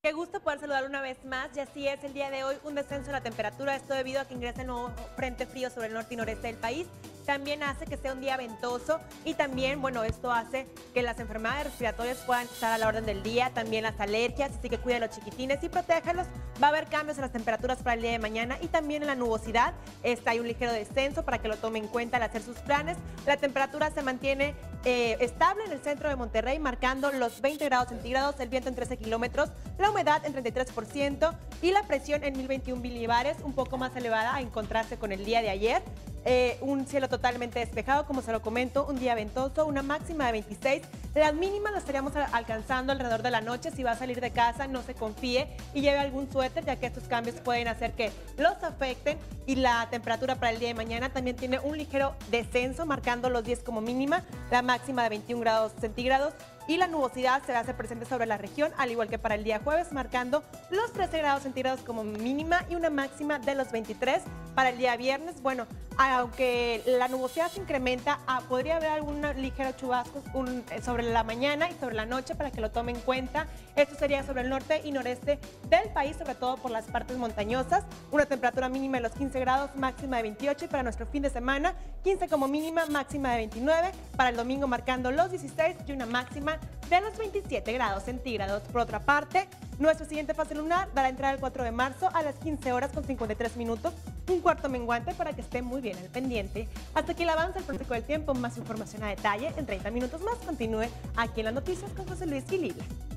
Qué gusto poder saludar una vez más, y así es el día de hoy, un descenso en la temperatura, esto debido a que ingresa el nuevo frente frío sobre el norte y noreste del país. También hace que sea un día ventoso y también, bueno, esto hace que las enfermedades respiratorias puedan estar a la orden del día, también las alergias, así que cuiden a los chiquitines y protéjalos. Va a haber cambios en las temperaturas para el día de mañana y también en la nubosidad. Hay un ligero descenso para que lo tome en cuenta al hacer sus planes. La temperatura se mantiene estable en el centro de Monterrey, marcando los 20 grados centígrados, el viento en 13 kilómetros, la humedad en 33% y la presión en 1021 milibares, un poco más elevada en contraste con el día de ayer. Un cielo totalmente despejado, como se lo comento, un día ventoso, una máxima de 26. Las mínimas las estaríamos alcanzando alrededor de la noche. Si va a salir de casa, no se confíe y lleve algún suéter, ya que estos cambios pueden hacer que los afecten. Y la temperatura para el día de mañana también tiene un ligero descenso, marcando los 10 como mínima, la máxima de 21 grados centígrados. Y la nubosidad se va a hacer presente sobre la región, al igual que para el día jueves, marcando los 13 grados centígrados como mínima y una máxima de los 23 para el día viernes. Bueno, aunque la nubosidad se incrementa, podría haber algún ligero chubasco sobre la mañana y sobre la noche para que lo tome en cuenta. Esto sería sobre el norte y noreste del país, sobre todo por las partes montañosas. Una temperatura mínima de los 15 grados, máxima de 28 y para nuestro fin de semana, 15 como mínima, máxima de 29. Para el domingo marcando los 16 y una máxima de los 27 grados centígrados. Por otra parte, nuestra siguiente fase lunar dará entrada el 4 de marzo a las 15 horas con 53 minutos, un cuarto menguante para que esté muy bien al pendiente. Hasta aquí el avance, el pronóstico del tiempo, más información a detalle en 30 minutos más. Continúe aquí en las noticias con José Luis y Lila.